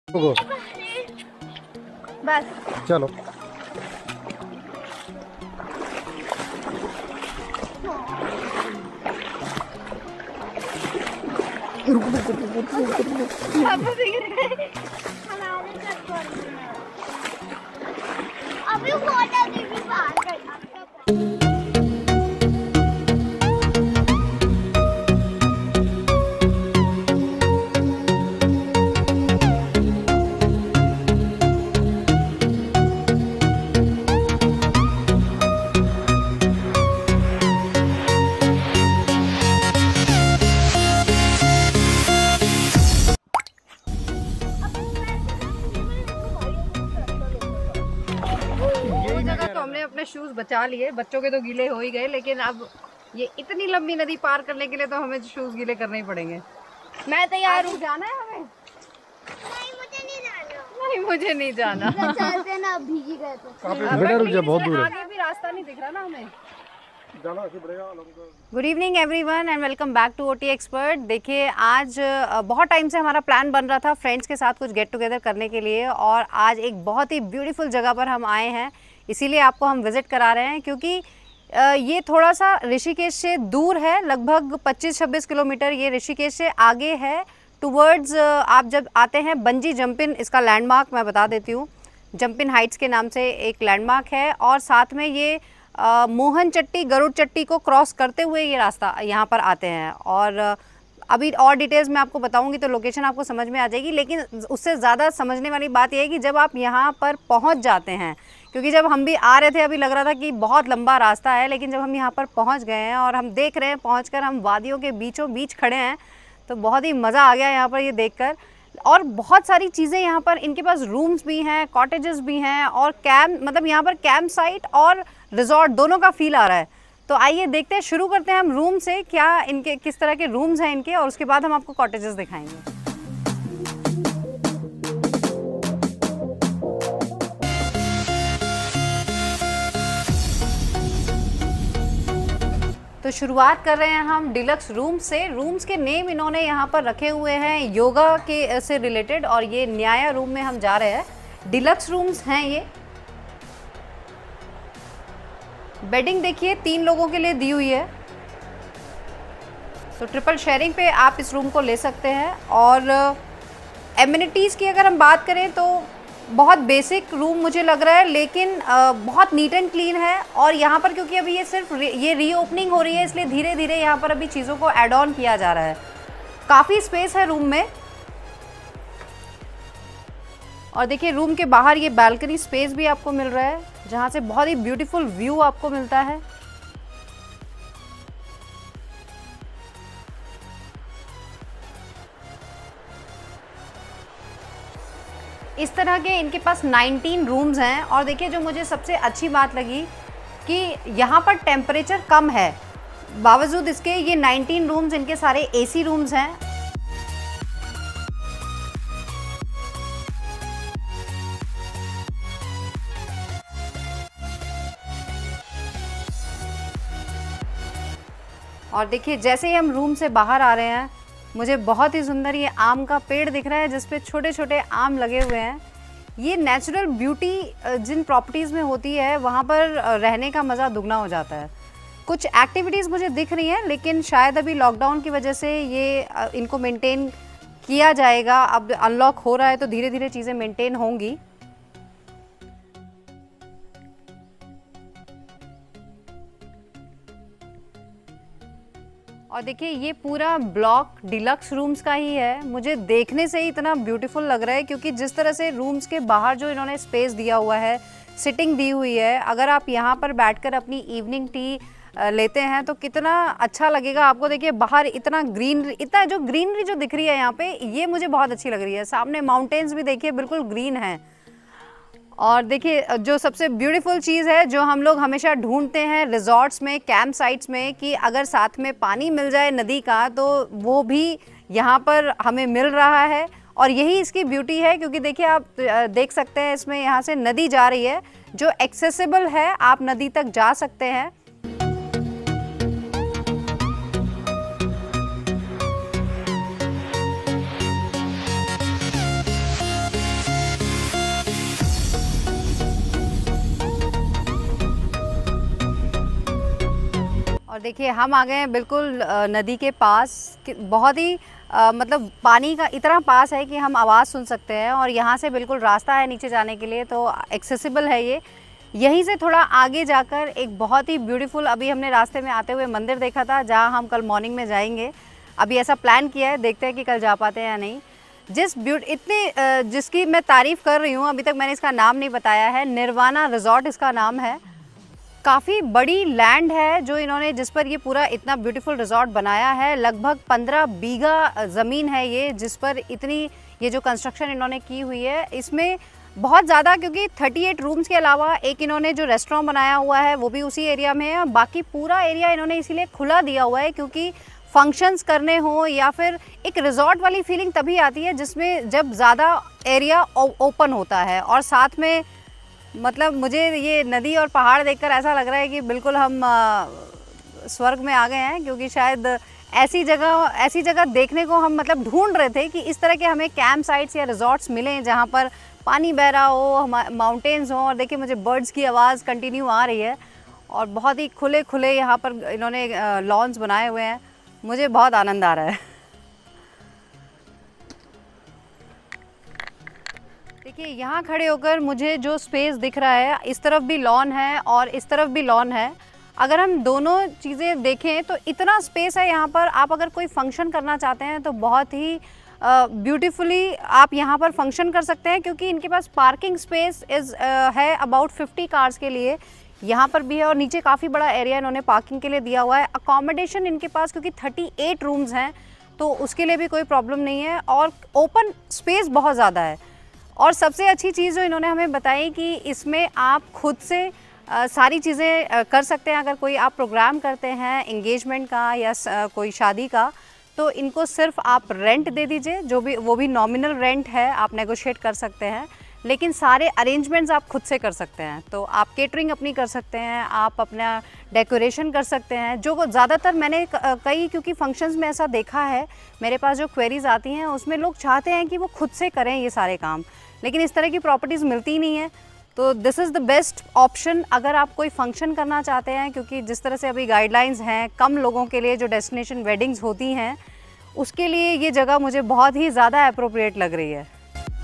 रुको, बस चलो। अभी वाटर दीदी बाहर गई। यही मैं जगह तो हमने अपने शूज बचा लिए, बच्चों के तो गीले हो ही गए, लेकिन अब ये इतनी लंबी नदी पार करने के लिए तो हमें शूज गीले करने ही पड़ेंगे। मैं तैयार हूँ। जाना है हमें? नहीं मुझे नहीं जाना। नहीं, मुझे नहीं जाना। चलते ना, भीगी गए तो। बेटा रुक जा, बहुत दूर है। आगे भी रास्ता नहीं दिख रहा ना हमें। पड़ेगा। Good evening everyone and welcome back to OT expert. देखिए आज बहुत टाइम से हमारा प्लान बन रहा था फ्रेंड्स के साथ कुछ गेट टुगेदर करने के लिए, और आज एक बहुत ही ब्यूटीफुल जगह पर हम आए हैं, इसीलिए आपको हम विज़िट करा रहे हैं। क्योंकि ये थोड़ा सा ऋषिकेश से दूर है, लगभग 25-26 किलोमीटर ये ऋषिकेश से आगे है। टुवर्ड्स आप जब आते हैं बंजी जंपिन, इसका लैंडमार्क मैं बता देती हूँ, जंपिन हाइट्स के नाम से एक लैंडमार्क है, और साथ में ये मोहन चट्टी, गरुड़ चट्टी को क्रॉस करते हुए ये रास्ता यहाँ पर आते हैं। और अभी और डिटेल्स मैं आपको बताऊंगी तो लोकेशन आपको समझ में आ जाएगी, लेकिन उससे ज़्यादा समझने वाली बात यह है कि जब आप यहाँ पर पहुँच जाते हैं, क्योंकि जब हम भी आ रहे थे अभी लग रहा था कि बहुत लंबा रास्ता है, लेकिन जब हम यहाँ पर पहुँच गए हैं और हम देख रहे हैं, पहुँच हम वादियों के बीचों बीच खड़े हैं, तो बहुत ही मज़ा आ गया यहाँ पर ये देखकर। और बहुत सारी चीज़ें यहाँ पर, इनके पास रूम्स भी हैं, कॉटेजेस भी हैं, और कैंप, मतलब यहाँ पर कैंप साइट और रिजॉर्ट दोनों का फील आ रहा है। तो आइए देखते हैं, शुरू करते हैं हम रूम से, क्या इनके किस तरह के रूम्स हैं इनके, और उसके बाद हम आपको कॉटेजेस दिखाएंगे। तो शुरुआत कर रहे हैं हम डिलक्स रूम से। रूम्स के नेम इन्होंने यहाँ पर रखे हुए हैं योगा के से रिलेटेड, और ये न्याया रूम में हम जा रहे हैं। डिलक्स रूम्स हैं ये। बेडिंग देखिए 3 लोगों के लिए दी हुई है, तो ट्रिपल शेयरिंग पे आप इस रूम को ले सकते हैं। और एमिनिटीज़ की अगर हम बात करें तो बहुत बेसिक रूम मुझे लग रहा है, लेकिन बहुत नीट एंड क्लीन है। और यहाँ पर क्योंकि अभी ये सिर्फ ये रीओपनिंग हो रही है, इसलिए धीरे धीरे यहाँ पर अभी चीज़ों को ऐड ऑन किया जा रहा है। काफ़ी स्पेस है रूम में। और देखिए रूम के बाहर ये बालकनी स्पेस भी आपको मिल रहा है, जहाँ से बहुत ही ब्यूटीफुल व्यू आपको मिलता है। इस तरह के इनके पास 19 रूम्स हैं। और देखिए जो मुझे सबसे अच्छी बात लगी कि यहाँ पर टेम्परेचर कम है, बावजूद इसके ये 19 रूम्स इनके सारे एसी रूम्स हैं। और देखिए जैसे ही हम रूम से बाहर आ रहे हैं, मुझे बहुत ही सुंदर ये आम का पेड़ दिख रहा है, जिस पे छोटे छोटे आम लगे हुए हैं। ये नेचुरल ब्यूटी जिन प्रॉपर्टीज़ में होती है, वहाँ पर रहने का मज़ा दुगना हो जाता है। कुछ एक्टिविटीज़ मुझे दिख रही हैं, लेकिन शायद अभी लॉकडाउन की वजह से ये इनको मेंटेन किया जाएगा। अब अनलॉक हो रहा है तो धीरे धीरे चीज़ें मेंटेन होंगी। और देखिए ये पूरा ब्लॉक डिलक्स रूम्स का ही है। मुझे देखने से ही इतना ब्यूटीफुल लग रहा है, क्योंकि जिस तरह से रूम्स के बाहर जो इन्होंने स्पेस दिया हुआ है, सिटिंग दी हुई है, अगर आप यहाँ पर बैठकर अपनी इवनिंग टी लेते हैं तो कितना अच्छा लगेगा आपको। देखिए बाहर इतना ग्रीनरी, इतना जो ग्रीनरी जो दिख रही है यहाँ पे, ये मुझे बहुत अच्छी लग रही है। सामने माउंटेन्स भी देखिए बिल्कुल ग्रीन है। और देखिए जो सबसे ब्यूटीफुल चीज़ है, जो हम लोग हमेशा ढूंढते हैं रिजॉर्ट्स में, कैंप साइट्स में, कि अगर साथ में पानी मिल जाए नदी का, तो वो भी यहाँ पर हमें मिल रहा है। और यही इसकी ब्यूटी है, क्योंकि देखिए आप देख सकते हैं इसमें यहाँ से नदी जा रही है जो एक्सेसिबल है, आप नदी तक जा सकते हैं। और देखिए हम आ गए हैं बिल्कुल नदी के पास, बहुत ही मतलब पानी का इतना पास है कि हम आवाज़ सुन सकते हैं और यहाँ से बिल्कुल रास्ता है नीचे जाने के लिए, तो एक्सेसिबल है ये। यहीं से थोड़ा आगे जाकर एक बहुत ही ब्यूटीफुल, अभी हमने रास्ते में आते हुए मंदिर देखा था जहाँ हम कल मॉर्निंग में जाएंगे। अभी ऐसा प्लान किया है, देखते हैं कि कल जा पाते हैं या नहीं। जिसकी मैं तारीफ़ कर रही हूँ, अभी तक मैंने इसका नाम नहीं बताया है, निर्वाणा रिजॉर्ट इसका नाम है। काफ़ी बड़ी लैंड है जो इन्होंने, जिस पर ये पूरा इतना ब्यूटीफुल रिजॉर्ट बनाया है। लगभग 15 बीघा ज़मीन है ये, जिस पर इतनी ये जो कंस्ट्रक्शन इन्होंने की हुई है, इसमें बहुत ज़्यादा, क्योंकि 38 रूम्स के अलावा एक इन्होंने जो रेस्टोरेंट बनाया हुआ है वो भी उसी एरिया में है। बाकी पूरा एरिया इन्होंने इसीलिए खुला दिया हुआ है क्योंकि फंक्शंस करने हो या फिर एक रिजॉर्ट वाली फीलिंग तभी आती है जिसमें जब ज़्यादा एरिया ओपन होता है। और साथ में मतलब मुझे ये नदी और पहाड़ देखकर ऐसा लग रहा है कि बिल्कुल हम स्वर्ग में आ गए हैं, क्योंकि शायद ऐसी जगह देखने को हम मतलब ढूंढ रहे थे कि इस तरह के हमें कैंप साइट्स या रिजॉर्ट्स मिलें जहाँ पर पानी बह रहा हो, माउंटेन्स हों। और देखिए मुझे बर्ड्स की आवाज़ कंटिन्यू आ रही है और बहुत ही खुले यहाँ पर इन्होंने लॉन्स बनाए हुए हैं। मुझे बहुत आनंद आ रहा है। देखिए यहाँ खड़े होकर मुझे जो स्पेस दिख रहा है, इस तरफ भी लॉन है और इस तरफ भी लॉन है। अगर हम दोनों चीज़ें देखें तो इतना स्पेस है यहाँ पर। आप अगर कोई फंक्शन करना चाहते हैं तो बहुत ही ब्यूटीफुली आप यहाँ पर फंक्शन कर सकते हैं, क्योंकि इनके पास पार्किंग स्पेस है अबाउट 50 कार्स के लिए। यहाँ पर भी है और नीचे काफ़ी बड़ा एरिया इन्होंने पार्किंग के लिए दिया हुआ है। अकोमोडेशन इनके पास क्योंकि 38 रूम्स हैं तो उसके लिए भी कोई प्रॉब्लम नहीं है और ओपन स्पेस बहुत ज़्यादा है। और सबसे अच्छी चीज़ जो इन्होंने हमें बताई कि इसमें आप खुद से सारी चीज़ें कर सकते हैं। अगर कोई आप प्रोग्राम करते हैं एंगेजमेंट का या कोई शादी का, तो इनको सिर्फ आप रेंट दे दीजिए, जो भी वो भी नॉमिनल रेंट है, आप नेगोशिएट कर सकते हैं, लेकिन सारे अरेंजमेंट्स आप खुद से कर सकते हैं। तो आप केटरिंग अपनी कर सकते हैं, आप अपना डेकोरेशन कर सकते हैं। जो ज़्यादातर मैंने कई क्योंकि फंक्शंस में ऐसा देखा है, मेरे पास जो क्वेरीज आती हैं उसमें लोग चाहते हैं कि वो खुद से करें ये सारे काम, लेकिन इस तरह की प्रॉपर्टीज़ मिलती नहीं है। तो this is the best option अगर आप कोई फंक्शन करना चाहते हैं, क्योंकि जिस तरह से अभी गाइडलाइंस हैं कम लोगों के लिए जो डेस्टिनेशन वेडिंग्स होती हैं, उसके लिए ये जगह मुझे बहुत ही ज़्यादा अप्रोप्रिएट लग रही है।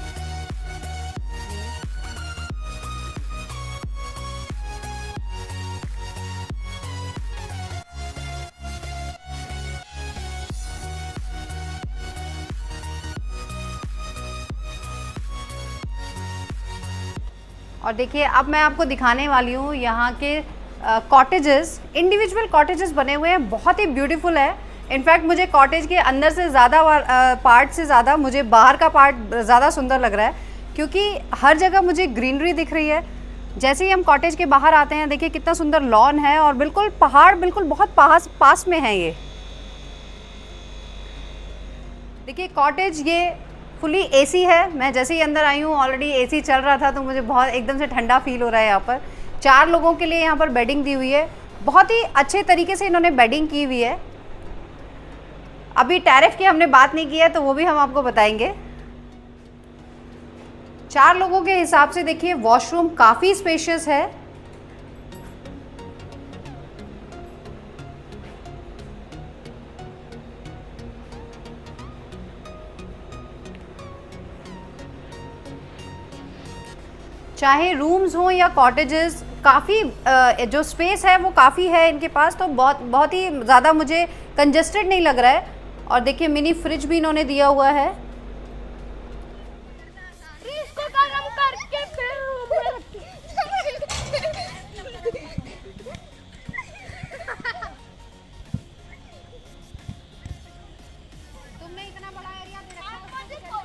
और देखिए अब मैं आपको दिखाने वाली हूँ यहाँ के कॉटेजेस। इंडिविजुअल कॉटेजेस बने हुए हैं, बहुत ही ब्यूटीफुल है। इनफैक्ट मुझे कॉटेज के अंदर से ज़्यादा पार्ट से ज़्यादा मुझे बाहर का पार्ट ज़्यादा सुंदर लग रहा है, क्योंकि हर जगह मुझे ग्रीनरी दिख रही है। जैसे ही हम कॉटेज के बाहर आते हैं, देखिए कितना सुंदर लॉन है और बिल्कुल पहाड़ बिल्कुल बहुत पास में है ये। देखिए कॉटेज ये फुली एसी है। मैं जैसे ही अंदर आई हूँ ऑलरेडी एसी चल रहा था, तो मुझे बहुत एकदम से ठंडा फील हो रहा है। यहाँ पर 4 लोगों के लिए यहाँ पर बेडिंग दी हुई है, बहुत ही अच्छे तरीके से इन्होंने बेडिंग की हुई है। अभी टैरिफ की हमने बात नहीं की है, तो वो भी हम आपको बताएंगे। 4 लोगों के हिसाब से देखिए वॉशरूम काफ़ी स्पेशियस है। चाहे रूम्स हो या कॉटेजेस, काफ़ी जो स्पेस है वो काफ़ी है इनके पास, तो बहुत ही ज़्यादा मुझे कंजेस्टेड नहीं लग रहा है। और देखिए मिनी फ्रिज भी इन्होंने दिया हुआ है। इसको गरम करके फिर तुमने इतना बड़ा एरिया दे रखा है।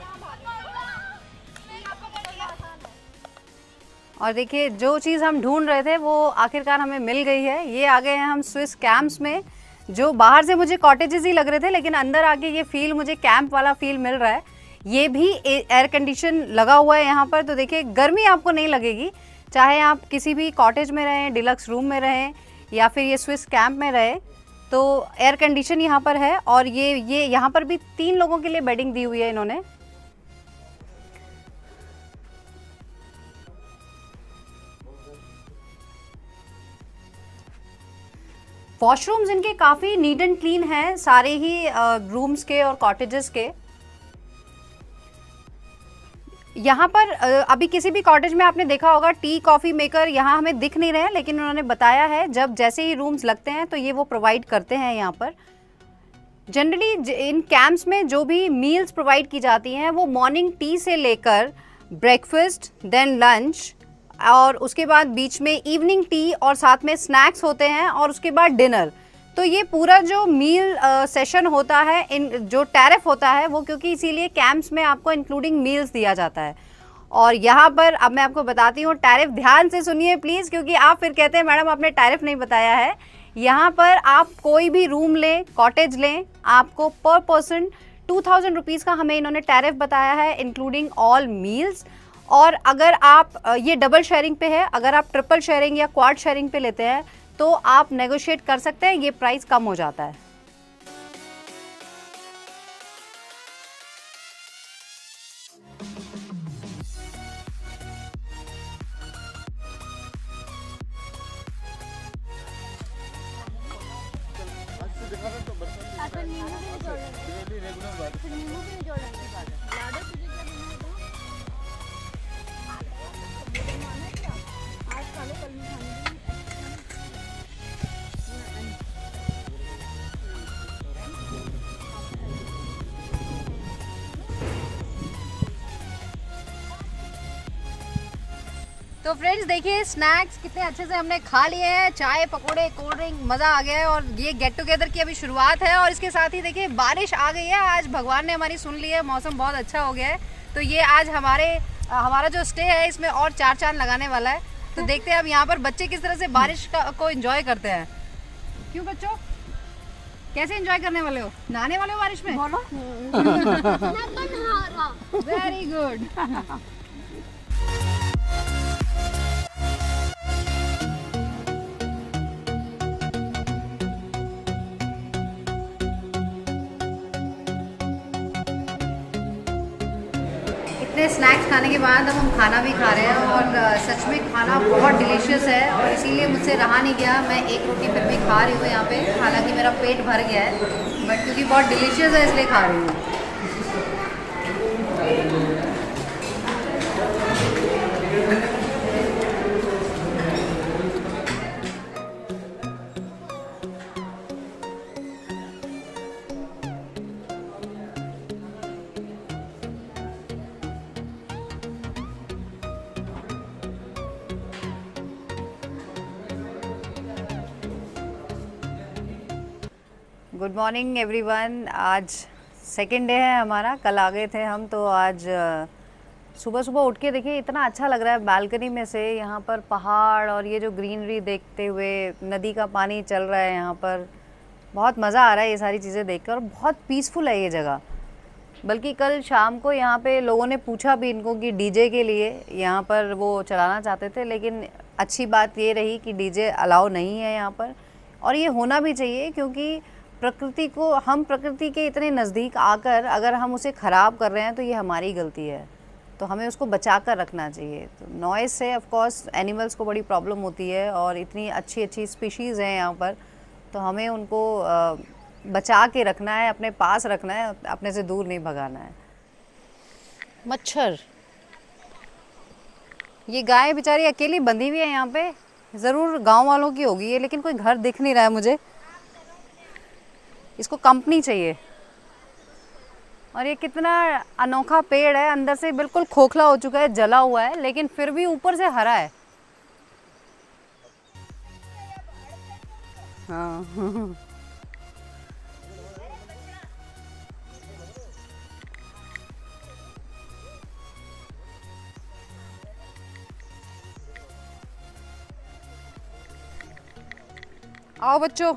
और देखिए जो चीज़ हम ढूंढ रहे थे वो आखिरकार हमें मिल गई है। ये आ गए हैं हम स्विस कैंप्स में, जो बाहर से मुझे कॉटेजेस ही लग रहे थे, लेकिन अंदर आके ये फील मुझे कैंप वाला फील मिल रहा है। ये भी एयर कंडीशन लगा हुआ है यहाँ पर, तो देखिए गर्मी आपको नहीं लगेगी, चाहे आप किसी भी कॉटेज में रहें, डिलक्स रूम में रहें या फिर ये स्विस कैंप में रहें, तो एयर कंडीशन यहाँ पर है। और ये यहाँ पर भी 3 लोगों के लिए बेडिंग दी हुई है इन्होंने। वॉशरूम्स इनके काफ़ी नीट एंड क्लीन हैं, सारे ही रूम्स के और कॉटेजेस के। यहाँ पर अभी किसी भी कॉटेज में आपने देखा होगा टी कॉफ़ी मेकर यहाँ हमें दिख नहीं रहे हैं, लेकिन उन्होंने बताया है जब जैसे ही रूम्स लगते हैं तो ये वो प्रोवाइड करते हैं यहाँ पर। जनरली इन कैंप्स में जो भी मील्स प्रोवाइड की जाती हैं वो मॉर्निंग टी से लेकर ब्रेकफास्ट, देन लंच, और उसके बाद बीच में इवनिंग टी और साथ में स्नैक्स होते हैं, और उसके बाद डिनर। तो ये पूरा जो मील सेशन होता है, इन जो टैरिफ होता है वो, क्योंकि इसीलिए कैंप्स में आपको इंक्लूडिंग मील्स दिया जाता है। और यहाँ पर अब मैं आपको बताती हूँ टैरिफ, ध्यान से सुनिए प्लीज़, क्योंकि आप फिर कहते हैं मैडम आपने टैरिफ नहीं बताया है। यहाँ पर आप कोई भी रूम लें, कॉटेज लें, आपको पर पर्सन 2000 रुपीज़ का हमें इन्होंने टैरिफ बताया है, इंक्लूडिंग ऑल मील्स। और अगर आप ये डबल शेयरिंग पे है, अगर आप ट्रिपल शेयरिंग या क्वाड शेयरिंग पे लेते हैं तो आप नेगोशिएट कर सकते हैं, ये प्राइस कम हो जाता है। तो फ्रेंड्स देखिए स्नैक्स कितने अच्छे से हमने खा लिए हैं, चाय पकोड़े कोल्ड ड्रिंक, मज़ा आ गया है। और ये गेट टुगेदर की अभी शुरुआत है, और इसके साथ ही देखिए बारिश आ गई है। आज भगवान ने हमारी सुन ली है, मौसम बहुत अच्छा हो गया है। तो ये आज हमारा जो स्टे है इसमें और 4 चांद लगाने वाला है। तो देखते हैं अब यहाँ पर बच्चे किस तरह से बारिश को एंजॉय करते हैं। क्यों बच्चों, कैसे एंजॉय करने वाले हो? नहाने वाले हो बारिश में? बोलो। Very good. इतने स्नैक्स खाने के बाद अब हम खाना भी खा रहे हैं, और सच में खाना बहुत डिलीशियस है, और इसीलिए मुझसे रहा नहीं गया। मैं एक रोटी फिर भी खा रही हूँ यहाँ पे, हालांकि मेरा पेट भर गया है, बट क्योंकि बहुत डिलीशियस है इसलिए खा रही हूँ। Good morning everyone. आज सेकेंड डे है हमारा, कल आ गए थे हम, तो आज सुबह सुबह उठ के देखिए इतना अच्छा लग रहा है बालकनी में से। यहाँ पर पहाड़ और ये जो ग्रीनरी देखते हुए, नदी का पानी चल रहा है यहाँ पर, बहुत मज़ा आ रहा है ये सारी चीज़ें देखकर, और बहुत पीसफुल है ये जगह। बल्कि कल शाम को यहाँ पे लोगों ने पूछा भी इनको कि डीजे के लिए यहाँ पर वो चलाना चाहते थे, लेकिन अच्छी बात ये रही कि डीजे अलाउ नहीं है यहाँ पर, और ये होना भी चाहिए, क्योंकि प्रकृति को, हम प्रकृति के इतने नज़दीक आकर अगर हम उसे ख़राब कर रहे हैं तो ये हमारी गलती है, तो हमें उसको बचा कर रखना चाहिए। तो नॉइज़ से ऑफ कोर्स एनिमल्स को बड़ी प्रॉब्लम होती है, और इतनी अच्छी अच्छी स्पीशीज़ हैं यहाँ पर, तो हमें उनको बचा के रखना है, अपने पास रखना है, अपने से दूर नहीं भगाना है। मच्छर, ये गाय बेचारी अकेली बंधी हुई है यहाँ पे, ज़रूर गांव वालों की होगी ये, लेकिन कोई घर दिख नहीं रहा है मुझे। इसको कंपनी चाहिए। और ये कितना अनोखा पेड़ है, अंदर से बिल्कुल खोखला हो चुका है, जला हुआ है, लेकिन फिर भी ऊपर से हरा है। हाँ आओ बच्चों।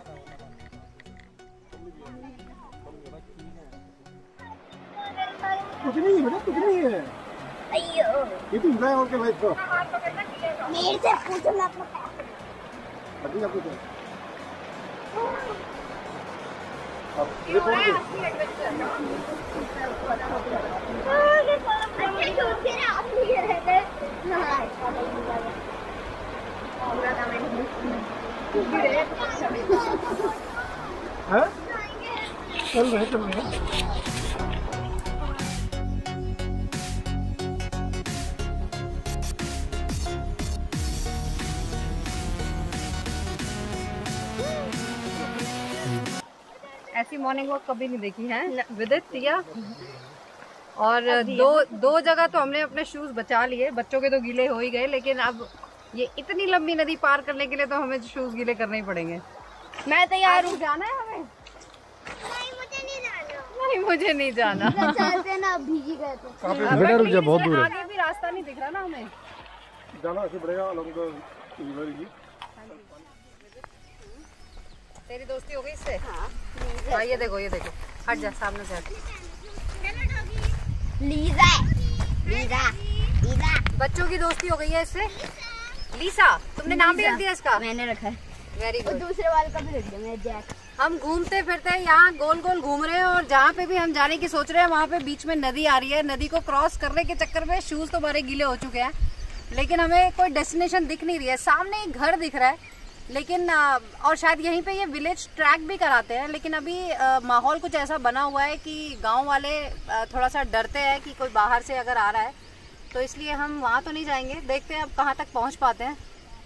कुछ नहीं है बेटा, कुछ नहीं है। ये तो इधर और के भाई तो मेरे से पूछो, मैं अपना अभी आपको तो अब रिपोर्ट हैं? चल रहे ऐसी मॉर्निंग वॉक कभी नहीं देखी है विदित सिया। और दो जगह तो हमने अपने शूज बचा लिए, बच्चों के तो गीले हो ही गए, लेकिन अब ये इतनी लंबी नदी पार करने के लिए तो हमें शूज गीले करने ही पड़ेंगे। मैं तैयार हूँ। जाना है हमें? नहीं मुझे नहीं जाना। नहीं मुझे नहीं जाना। चलते ना, भीगी गए थे। बेटा रुक जा, बहुत दूर है। आगे भी रास्ता नहीं दिख रहा ना हमें। जाना ऐसे पड़ेगा अलॉन्ग द रिवर ही। तेरी दोस्ती हो गई इससे? हाँ ये देखो हट जा सामने से हट। लीजा लीजा बच्चों की दोस्ती हो गई है इससे। लीसा, तुमने नाम भी रख दिया इसका? मैंने रखा है। Very good. दूसरे वाले का भी रख दिया मैंने, जैक। हम घूमते फिरते यहाँ गोल गोल घूम रहे हैं और जहाँ पे भी हम जाने की सोच रहे हैं वहाँ पे बीच में नदी आ रही है। नदी को क्रॉस करने के चक्कर में शूज तो हमारे गीले हो चुके हैं, लेकिन हमें कोई डेस्टिनेशन दिख नहीं रही है। सामने एक घर दिख रहा है, लेकिन और शायद यहीं पे ये विलेज ट्रैक भी कराते हैं, लेकिन अभी माहौल कुछ ऐसा बना हुआ है कि गांव वाले थोड़ा सा डरते हैं कि कोई बाहर से अगर आ रहा है, तो इसलिए हम वहाँ तो नहीं जाएंगे। देखते हैं अब कहाँ तक पहुँच पाते हैं।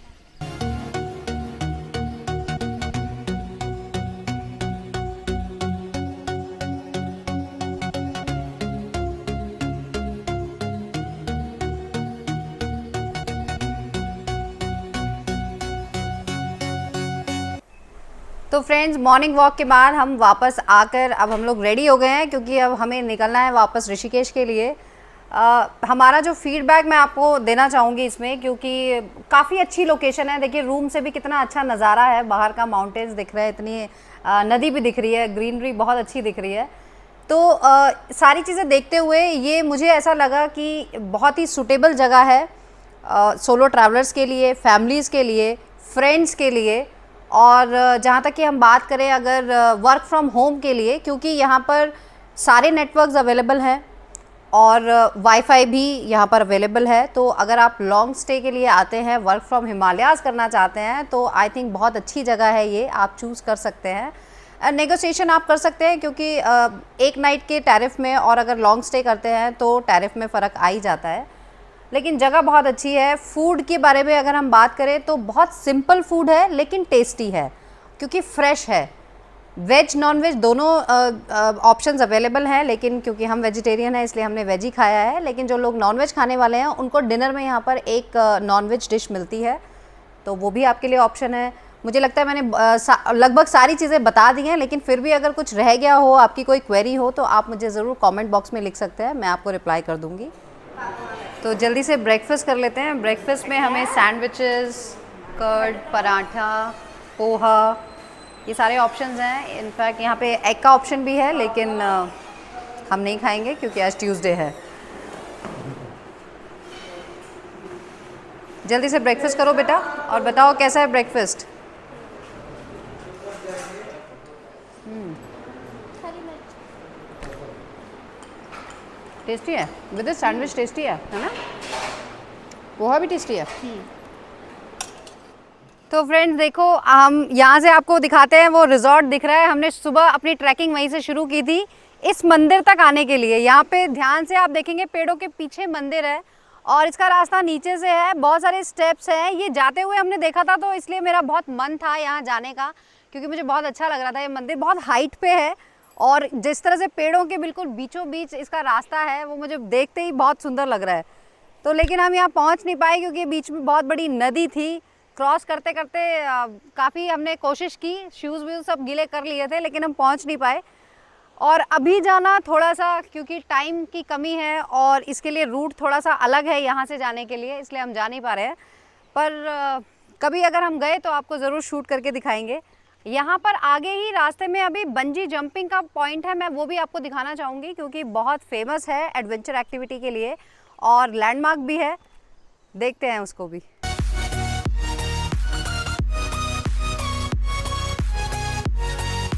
तो फ्रेंड्स, मॉर्निंग वॉक के बाद हम वापस आकर अब हम लोग रेडी हो गए हैं, क्योंकि अब हमें निकलना है वापस ऋषिकेश के लिए। हमारा जो फीडबैक मैं आपको देना चाहूँगी इसमें, क्योंकि काफ़ी अच्छी लोकेशन है। देखिए रूम से भी कितना अच्छा नज़ारा है, बाहर का माउंटेन्स दिख रहा है, इतनी नदी भी दिख रही है, ग्रीनरी बहुत अच्छी दिख रही है। तो सारी चीज़ें देखते हुए ये मुझे ऐसा लगा कि बहुत ही सूटेबल जगह है सोलो ट्रैवलर्स के लिए, फैमिलीज़ के लिए, फ्रेंड्स के लिए। और जहाँ तक कि हम बात करें अगर वर्क फ्रॉम होम के लिए, क्योंकि यहाँ पर सारे नेटवर्क्स अवेलेबल हैं और वाईफाई भी यहाँ पर अवेलेबल है। तो अगर आप लॉन्ग स्टे के लिए आते हैं, वर्क फ्रॉम हिमालयाज़ करना चाहते हैं, तो आई थिंक बहुत अच्छी जगह है ये, आप चूज़ कर सकते हैं। नेगोशिएशन आप कर सकते हैं, क्योंकि एक नाइट के टैरिफ में और अगर लॉन्ग स्टे करते हैं तो टैरिफ में फ़र्क आ ही जाता है। लेकिन जगह बहुत अच्छी है। फूड के बारे में अगर हम बात करें तो बहुत सिंपल फूड है, लेकिन टेस्टी है, क्योंकि फ्रेश है। वेज नॉन वेज दोनों ऑप्शंस अवेलेबल हैं, लेकिन क्योंकि हम वेजिटेरियन हैं इसलिए हमने वेज ही खाया है। लेकिन जो लोग नॉन वेज खाने वाले हैं उनको डिनर में यहाँ पर एक नॉन वेज डिश मिलती है, तो वो भी आपके लिए ऑप्शन है। मुझे लगता है मैंने लगभग सारी चीज़ें बता दी हैं, लेकिन फिर भी अगर कुछ रह गया हो, आपकी कोई क्वेरी हो, तो आप मुझे ज़रूर कमेंट बॉक्स में लिख सकते हैं, मैं आपको रिप्लाई कर दूँगी। तो जल्दी से ब्रेकफास्ट कर लेते हैं। ब्रेकफास्ट में हमें सैंडविचेस, कर्ड, पराठा, पोहा, ये सारे ऑप्शंस हैं। इनफैक्ट यहाँ पे एग का ऑप्शन भी है, लेकिन हम नहीं खाएंगे क्योंकि आज ट्यूसडे है। जल्दी से ब्रेकफास्ट करो बेटा, और बताओ कैसा है ब्रेकफास्ट। टेस्टी है विद सैंडविच, टेस्टी है ना? पोहा भी टेस्टी है। तो फ्रेंड्स देखो, हम यहाँ से आपको दिखाते हैं, वो रिजॉर्ट दिख रहा है। हमने सुबह अपनी ट्रैकिंग वहीं से शुरू की थी इस मंदिर तक आने के लिए। यहाँ पे ध्यान से आप देखेंगे, पेड़ों के पीछे मंदिर है और इसका रास्ता नीचे से है, बहुत सारे स्टेप्स हैं। ये जाते हुए हमने देखा था, तो इसलिए मेरा बहुत मन था यहाँ जाने का, क्योंकि मुझे बहुत अच्छा लग रहा था। ये मंदिर बहुत हाइट पे है और जिस तरह से पेड़ों के बिल्कुल बीचों बीच इसका रास्ता है, वो मुझे देखते ही बहुत सुंदर लग रहा है। तो लेकिन हम यहाँ पहुँच नहीं पाए, क्योंकि बीच में बहुत बड़ी नदी थी। क्रॉस करते करते काफ़ी हमने कोशिश की, शूज़ व्यूज़ सब गीले कर लिए थे, लेकिन हम पहुँच नहीं पाए। और अभी जाना थोड़ा सा, क्योंकि टाइम की कमी है और इसके लिए रूट थोड़ा सा अलग है यहाँ से जाने के लिए, इसलिए हम जा नहीं पा रहे हैं। पर कभी अगर हम गए तो आपको ज़रूर शूट करके दिखाएंगे। यहाँ पर आगे ही रास्ते में अभी बंजी जंपिंग का पॉइंट है, मैं वो भी आपको दिखाना चाहूँगी, क्योंकि बहुत फेमस है एडवेंचर एक्टिविटी के लिए और लैंडमार्क भी है। देखते हैं उसको भी।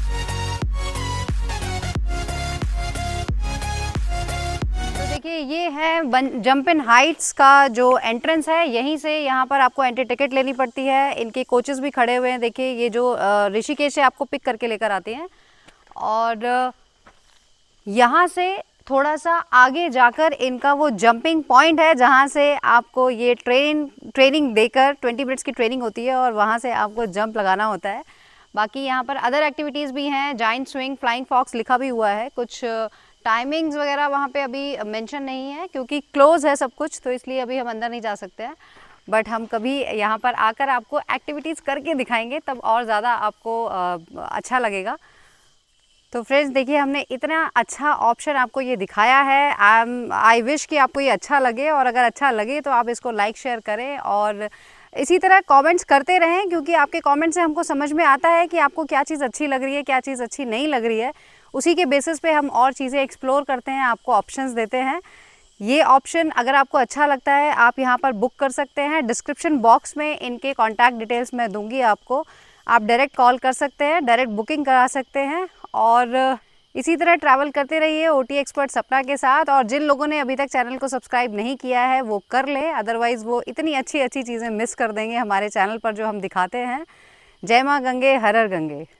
तो देखिए, ये हैं जंप इन हाइट्स का जो एंट्रेंस है, यहीं से यहाँ पर आपको एंट्री टिकट लेनी पड़ती है। इनके कोचेस भी खड़े हुए हैं, देखिए ये जो ऋषिकेश से आपको पिक करके लेकर आते हैं। और यहाँ से थोड़ा सा आगे जाकर इनका वो जंपिंग पॉइंट है जहाँ से आपको ये ट्रेनिंग देकर 20 मिनट्स की ट्रेनिंग होती है और वहाँ से आपको जंप लगाना होता है। बाकी यहाँ पर अदर एक्टिविटीज़ भी हैं, जाइंट स्विंग, फ्लाइंग फॉक्स लिखा भी हुआ है। कुछ टाइमिंग्स वगैरह वहाँ पे अभी मेंशन नहीं है क्योंकि क्लोज है सब कुछ, तो इसलिए अभी हम अंदर नहीं जा सकते हैं। बट हम कभी यहाँ पर आकर आपको एक्टिविटीज़ करके दिखाएंगे, तब और ज़्यादा आपको अच्छा लगेगा। तो फ्रेंड्स देखिए, हमने इतना अच्छा ऑप्शन आपको ये दिखाया है। आई विश कि आपको ये अच्छा लगे, और अगर अच्छा लगे तो आप इसको लाइक शेयर करें और इसी तरह कमेंट्स करते रहें, क्योंकि आपके कमेंट से हमको समझ में आता है कि आपको क्या चीज़ अच्छी लग रही है, क्या चीज़ अच्छी नहीं लग रही है। उसी के बेसिस पे हम और चीज़ें एक्सप्लोर करते हैं, आपको ऑप्शंस देते हैं। ये ऑप्शन अगर आपको अच्छा लगता है आप यहाँ पर बुक कर सकते हैं। डिस्क्रिप्शन बॉक्स में इनके कॉन्टैक्ट डिटेल्स मैं दूँगी आपको, आप डायरेक्ट कॉल कर सकते हैं, डायरेक्ट बुकिंग करा सकते हैं। और इसी तरह ट्रैवल करते रहिए OT एक्सपर्ट सपना के साथ। और जिन लोगों ने अभी तक चैनल को सब्सक्राइब नहीं किया है वो कर लें, अदरवाइज़ वो इतनी अच्छी अच्छी चीज़ें मिस कर देंगे हमारे चैनल पर जो हम दिखाते हैं। जय माँ गंगे, हर हर गंगे।